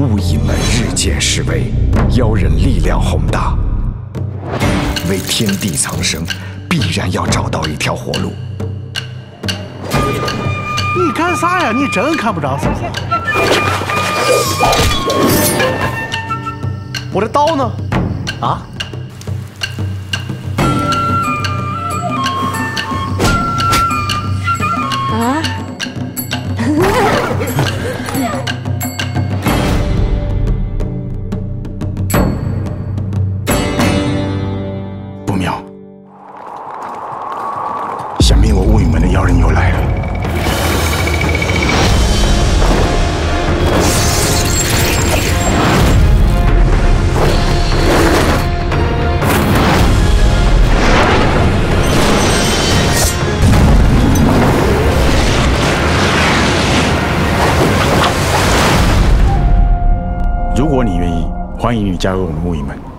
物蚁们日渐式微，妖人力量宏大。为天地苍生，必然要找到一条活路。 你干啥呀？你真看不着是不是？我的刀呢？啊？ 啊？ 不妙，想必我物语门的妖人又来了。 如果你愿意，欢迎你加入我们物语门。